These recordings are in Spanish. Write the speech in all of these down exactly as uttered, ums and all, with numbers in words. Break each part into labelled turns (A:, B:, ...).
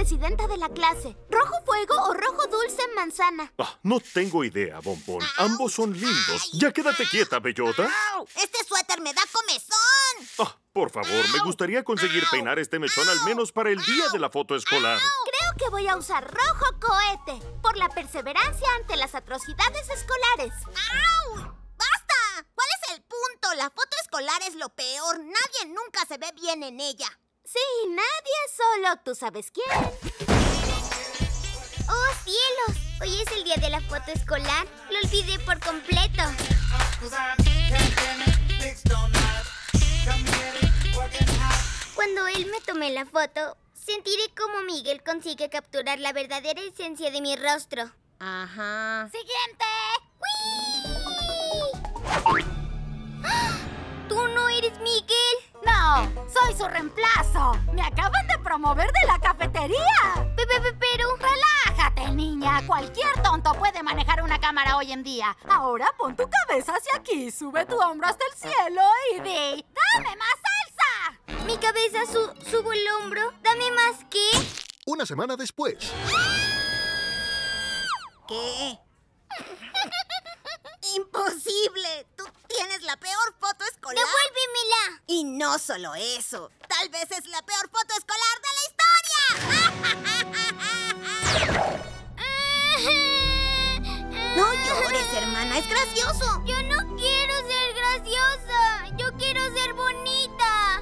A: presidenta de la clase. ¿Rojo fuego o rojo dulce manzana?
B: Ah, no tengo idea, Bombón. Ambos son lindos. Ya quédate quieta, bellota.
C: ¡Au! ¡Este suéter me da comezón!
B: Ah, por favor, me gustaría conseguir peinar este mechón al menos para el día de la foto escolar.
A: Creo que voy a usar rojo cohete por la perseverancia ante las atrocidades escolares.
C: ¡Au! ¡Basta! ¿Cuál es el punto? La foto escolar es lo peor. Nadie nunca se ve bien en ella.
A: Sí, nadie, solo tú sabes quién.
D: ¡Oh, cielos! Hoy es el día de la foto escolar. Lo olvidé por completo. Cuando él me tome la foto, sentiré cómo Miguel consigue capturar la verdadera esencia de mi rostro.
C: Ajá.
D: ¡Siguiente! ¡Wii! ¿Tú no eres Miguel?
A: No, soy su reemplazo. Me acaban de promover de la cafetería.
D: Pepe, pero...
A: Relájate, niña. Cualquier tonto puede manejar una cámara hoy en día. Ahora pon tu cabeza hacia aquí, sube tu hombro hasta el cielo y di, ¡dame más salsa!
D: Mi cabeza su subo el hombro. ¿Dame más qué?
E: Una semana después.
C: ¿Qué? ¡Imposible! ¡Tú tienes la peor foto escolar!
D: ¡Devuélvemela!
C: Y no solo eso. Tal vez es la peor foto escolar de la historia. No llores, hermana. Es gracioso.
D: Yo no quiero ser graciosa. Yo quiero ser bonita.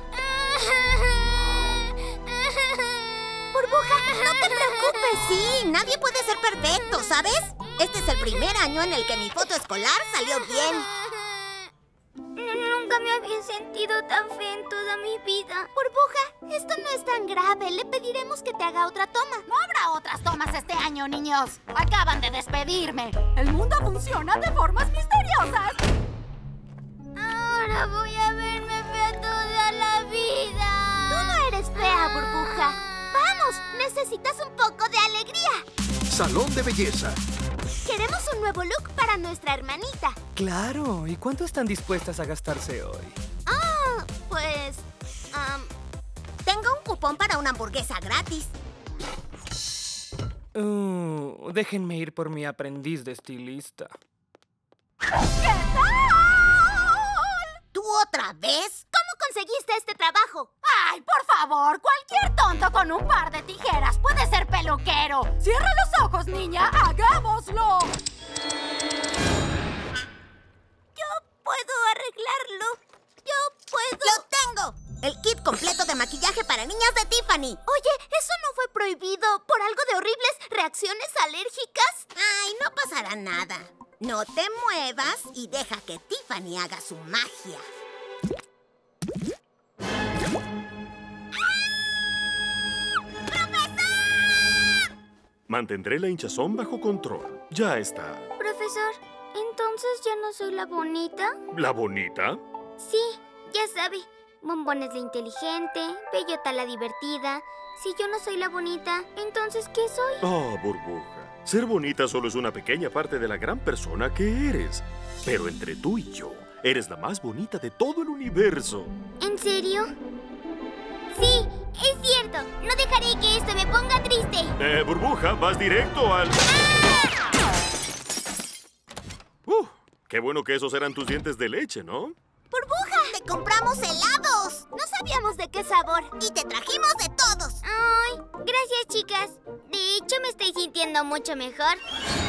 C: Burbuja, no te preocupes. Sí, nadie puede ser perfecto, ¿sabes? Este es el primer año en el que mi foto escolar salió bien.
D: Nunca me había sentido tan fea en toda mi vida.
A: Burbuja, esto no es tan grave. Le pediremos que te haga otra toma. No habrá otras tomas este año, niños. Acaban de despedirme. El mundo funciona de formas misteriosas.
D: Ahora voy a verme fea toda la vida.
A: Tú no eres fea, Burbuja. Vamos, necesitas un poco de alegría.
E: Salón de belleza.
A: Queremos un nuevo look para nuestra hermanita.
F: Claro, ¿y cuánto están dispuestas a gastarse hoy?
A: Ah, pues... Um...
C: Tengo un cupón para una hamburguesa gratis.
F: Uh, déjenme ir por mi aprendiz de estilista.
A: ¿Qué tal?
C: ¿Tú otra vez?
A: ¿Cómo conseguiste este trabajo? ¡Ay, por favor! Cualquier tonto con un par de tijeras puede ser peluquero. ¡Cierra los ojos, niña! ¡Hagámoslo! Yo puedo arreglarlo. Yo puedo...
C: ¡Lo tengo! El kit completo de maquillaje para niñas de Tiffany.
A: Oye, ¿eso no fue prohibido por algo de horribles reacciones alérgicas?
C: Ay, no pasará nada. No te muevas y deja que Tiffany haga su magia.
B: Mantendré la hinchazón bajo control. Ya está.
D: Profesor, ¿entonces ya no soy la bonita?
B: ¿La bonita?
D: Sí, ya sabe. Bombón es la inteligente, Bellota la divertida. Si yo no soy la bonita, ¿entonces qué soy?
B: Oh, Burbuja. Ser bonita solo es una pequeña parte de la gran persona que eres. Pero entre tú y yo, eres la más bonita de todo el universo.
D: ¿En serio? Sí, es cierto. No dejaré que esto me ponga triste.
B: Eh, Burbuja, vas directo al... ¡Ah! Uh, qué bueno que esos eran tus dientes de leche, ¿no?
C: ¡Burbuja! ¡Te compramos helados!
A: No sabíamos de qué sabor.
C: Y te trajimos de todos.
D: Ay, gracias, chicas. De hecho, me estoy sintiendo mucho mejor.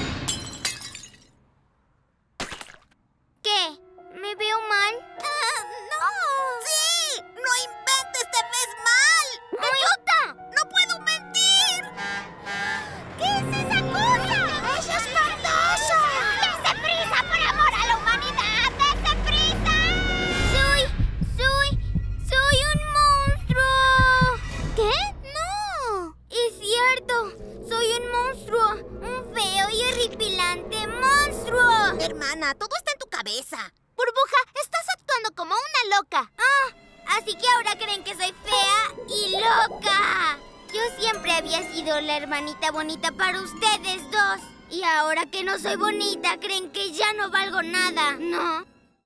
D: ¿Qué? ¿Me veo mal?
C: Ah, ¡no! ¡Sí! ¡No inventes! ¡Te ves mal!
D: ¡Bellota!
C: ¡No puedo mentir!
D: ¿Qué es esa cosa?
C: ¡Eso es espantoso!
D: ¡Dese prisa, por amor a la humanidad! ¡Dese prisa! Soy... soy... soy un monstruo.
A: ¿Qué? ¡No!
D: Es cierto. Soy un monstruo. Un feo y horripilante monstruo.
C: Hermana, todo está en tu cabeza.
A: Burbuja, estás actuando como una loca.
D: Ah, así que ahora creen que soy fea y loca. Yo siempre había sido la hermanita bonita para ustedes dos. Y ahora que no soy bonita, creen que ya no valgo nada, ¿no?